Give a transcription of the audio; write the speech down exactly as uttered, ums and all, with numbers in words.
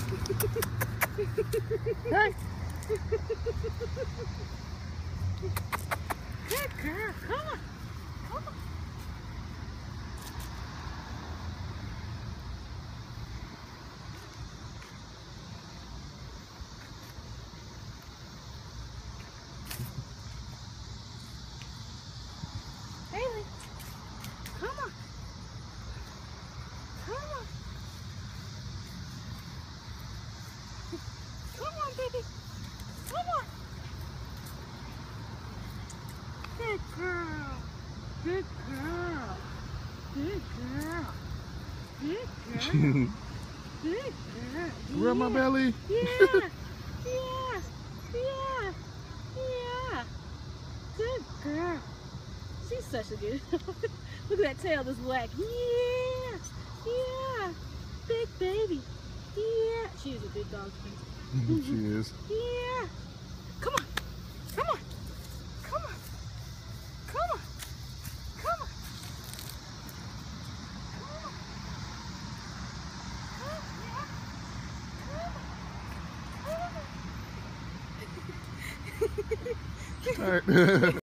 Hey. Good girl. Come on. Come on. Haley. Come on. Come on. Come on, baby. Come on. Good girl. Good girl. Good girl. Good girl. Good girl. Rub my belly. Yeah. Yeah. Yeah. Yeah. Good girl. She's such a good. Look at that tail, this black. Yeah. Yeah. Big baby. Yeah. She is a big dog. She is. Yeah. Come on. Come on. Come on. Come on. Come on. Come on. Come on. All right.